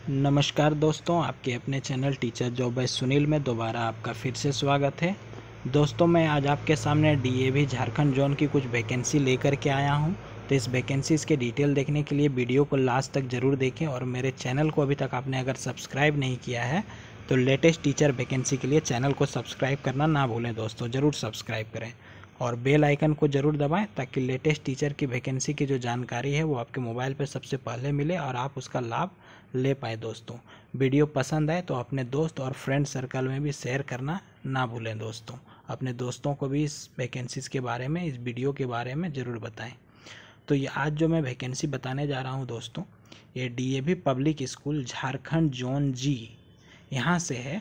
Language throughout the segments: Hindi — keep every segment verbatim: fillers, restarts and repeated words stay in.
नमस्कार दोस्तों, आपके अपने channel teacher job by Sunil में दोबारा आपका फिर से स्वागत है। दोस्तों, मैं आज आपके सामने डीएवी झारखंड जोन की कुछ वैकेंसी लेकर के आया हूं। तो इस वैकेंसीज़ के डिटेल देखने के लिए वीडियो को लास्ट तक ज़रूर देखें और मेरे चैनल को अभी तक आपने अगर सब्सक्राइब नहीं किया है तो लेटेस्ट टीचर वैकेंसी के लिए चैनल को सब्सक्राइब करना ना भूलें। दोस्तों ज़रूर सब्सक्राइब करें और बेल आइकन को ज़रूर दबाएं ताकि लेटेस्ट टीचर की वैकेंसी की जो जानकारी है वो आपके मोबाइल पर सबसे पहले मिले और आप उसका लाभ ले पाए। दोस्तों, वीडियो पसंद आए तो अपने दोस्त और फ्रेंड सर्कल में भी शेयर करना ना भूलें। दोस्तों, अपने दोस्तों को भी इस वैकेंसीज़ के बारे में, इस वीडियो के बारे में ज़रूर बताएं। तो ये आज जो मैं वैकेंसी बताने जा रहा हूँ दोस्तों, ये DAV public school Jharkhand zone G यहाँ से है।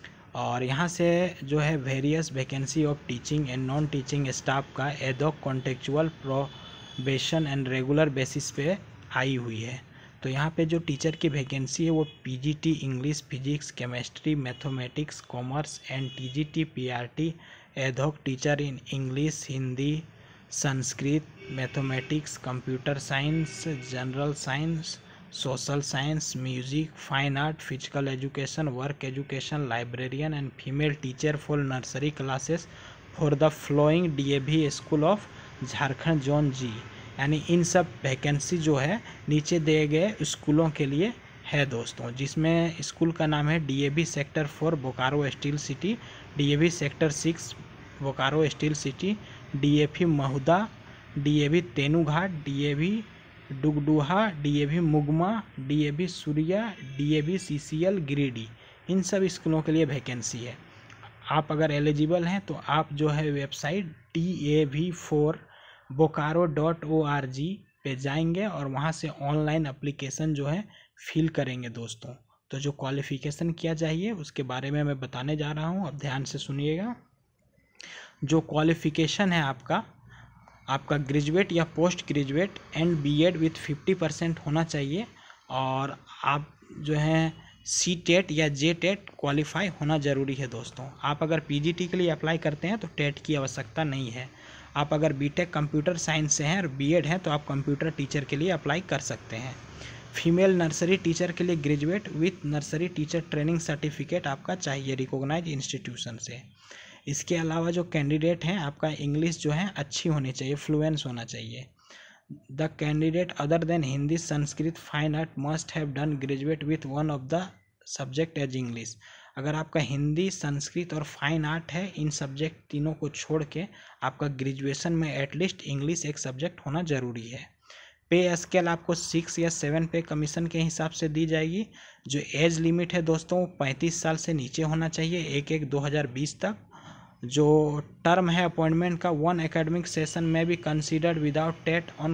और यहाँ से जो है various vacancy of teaching and non teaching staff का ad hoc contractual probation and regular basis पे आई हुई है। तो यहाँ पे जो टीचर की वैकेंसी है वो PGT English, physics, chemistry, mathematics, commerce and TGT PRT ad hoc teacher in English, Hindi, Sanskrit, mathematics, computer science, general science, social science, music, fine art, physical education, work education, librarian and female teacher for nursery classes for the following DAV school of Jharkhand zone G. यानी इन सब वैकेंसी जो है नीचे दिए गए स्कूलों के लिए है दोस्तों, जिसमें स्कूल का नाम है DAV sector four Bokaro steel city, DAV sector six Bokaro steel city, DAV Mahuda, DAV Tenughat, DAV Dugda, DAV Mugma, DAV Surya, DAV CCL Giridih. इन सब स्कूलों के लिए वैकेंसी है। आप अगर एलिजिबल हैं तो आप जो है website T A V four Bokaro dot O R G पे जाएंगे और वहाँ से ऑनलाइन एप्लीकेशन जो है फिल करेंगे दोस्तों। तो जो क्वालिफ़िकेशन किया चाहिए उसके बारे में मैं बताने जा रहा हूँ, अब ध्यान से सुनिएगा। जो क्वालिफ़िकेशन है आपका आपका ग्रेजुएट या post graduate and BEd with fifty percent होना चाहिए और आप जो है सी टेट या जे टेट क्वालिफाई होना ज़रूरी है दोस्तों। आप अगर पीजीटी के लिए अप्लाई करते हैं तो टेट की आवश्यकता नहीं है। आप अगर बीटेक कंप्यूटर साइंस से हैं और बीएड हैं तो आप कंप्यूटर टीचर के लिए अप्लाई कर सकते हैं। फीमेल नर्सरी टीचर के लिए graduate with nursery teacher training certificate आपका चाहिए रिकॉग्नाइज इंस्टीट्यूशन से। इसके अलावा जो कैंडिडेट हैं आपका इंग्लिश जो है अच्छी होनी चाहिए, फ्लुएंस होना चाहिए। The candidate other than Hindi, Sanskrit, fine art must have done graduate with one of the subject as English. अगर आपका हिंदी, संस्कृत और फाइन आर्ट है, इन सब्जेक्ट तीनों को छोड़ के आपका ग्रेजुएशन में एटलीस्ट इंग्लिश एक सब्जेक्ट होना ज़रूरी है। पे स्केल आपको सिक्स या सेवन पे कमीशन के हिसाब से दी जाएगी। जो एज लिमिट है दोस्तों पैंतीस साल से नीचे होना चाहिए एक एक दो हज़ार बीस तक। जो टर्म है अपॉइंटमेंट का वन एकेडमिक सेशन में भी considered without TET on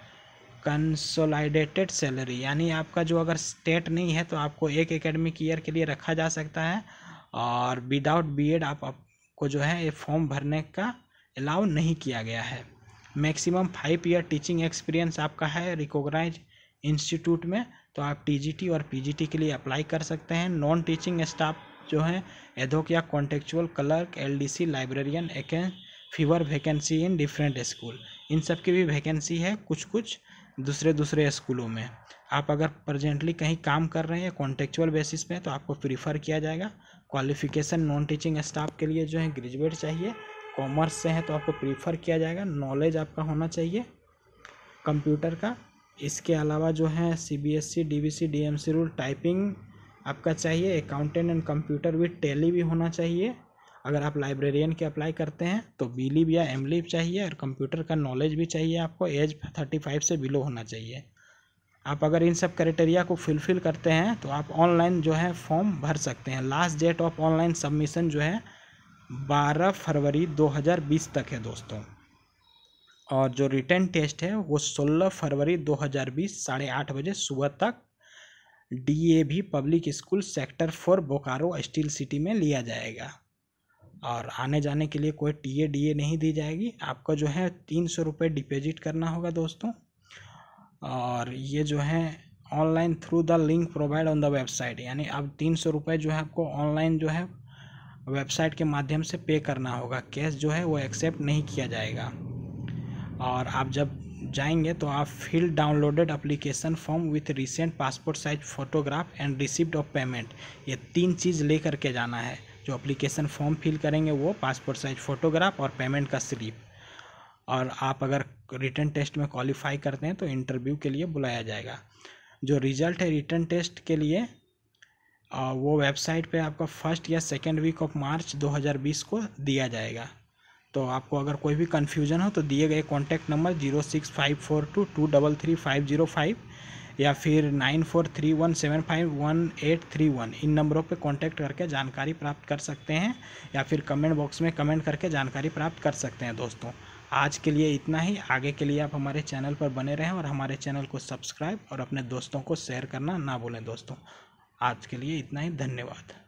consolidated salary. यानी आपका जो अगर स्टेट नहीं है तो आपको एक एकेडमिक ईयर के लिए रखा जा सकता है और विदाउट बीएड आप आपको जो है ये फॉर्म भरने का अलाउ नहीं किया गया है। Maximum five year teaching experience आपका है रिकॉग्नाइज इंस्टीट्यूट में, तो आप टीजीटी और पीजीटी के लिए अप्लाई कर सकते हैं। नॉन टीचिंग स्टाफ जो है एडॉक या कॉन्टेक्चुअल क्लर्क, एलडीसी, लाइब्रेरियन, एकें fewer vacancy in different school, इन सब की भी वैकेंसी है कुछ कुछ दूसरे दूसरे स्कूलों में। आप अगर प्रेजेंटली कहीं काम कर रहे हैं कॉन्टेक्चुअल बेसिस पे तो आपको प्रीफर किया जाएगा। क्वालिफिकेशन नॉन टीचिंग स्टाफ के लिए जो है ग्रेजुएट चाहिए, कॉमर्स से है तो आपको प्रीफर किया जाएगा। नॉलेज आपका होना चाहिए कंप्यूटर का। इसके अलावा जो है CBSE, DVC, DMC rule, typing आपका चाहिए। Accountant and computer with Tally भी होना चाहिए। अगर आप लाइब्रेरियन के अप्लाई करते हैं तो बीलिव या एमलिव चाहिए और कंप्यूटर का नॉलेज भी चाहिए आपको। एज थर्टी फाइव से बिलो होना चाहिए। आप अगर इन सब क्राइटेरिया को फुलफिल करते हैं तो आप ऑनलाइन जो है फॉर्म भर सकते हैं। Last date of online submission जो है बारह फरवरी दो हज़ार बीस तक है दोस्तों। और जो रिटन टेस्ट है वो सोलह फरवरी दो हज़ार बीस साढ़े आठ बजे सुबह तक DAV public school sector four Bokaro steel city में लिया जाएगा। और आने जाने के लिए कोई टीए डीए नहीं दी जाएगी। आपका जो है तीन सौ रुपये डिपॉजिट करना होगा दोस्तों। और ये जो है online through the link provide on the website, यानी अब तीन सौ रुपये जो है आपको ऑनलाइन जो है वेबसाइट के माध्यम से पे करना होगा। कैश जो है वो एक्सेप्ट नहीं किया जाएगा। और आप जब जाएंगे तो आप fill downloaded application form with recent passport size photograph and receipt of payment, ये तीन चीज़ ले करके जाना है। जो एप्लीकेशन फॉर्म फिल करेंगे वो पासपोर्ट साइज फोटोग्राफ और पेमेंट का स्लिप। और आप अगर रिटन टेस्ट में क्वालिफाई करते हैं तो इंटरव्यू के लिए बुलाया जाएगा। जो रिजल्ट है रिटन टेस्ट के लिए वो वेबसाइट पे आपका फर्स्ट या सेकेंड वीक ऑफ मार्च दो हज़ार बीस को दिया जाएगा। तो आपको अगर कोई भी कन्फ्यूज़न हो तो दिए गए contact number zero six five four two two double three five zero five या फिर nine four three one seven five one eight three one, इन नंबरों पे कांटेक्ट करके जानकारी प्राप्त कर सकते हैं या फिर कमेंट बॉक्स में कमेंट करके जानकारी प्राप्त कर सकते हैं। दोस्तों आज के लिए इतना ही। आगे के लिए आप हमारे चैनल पर बने रहें और हमारे चैनल को सब्सक्राइब और अपने दोस्तों को शेयर करना ना भूलें। दोस्तों आज के लिए इतना ही, धन्यवाद।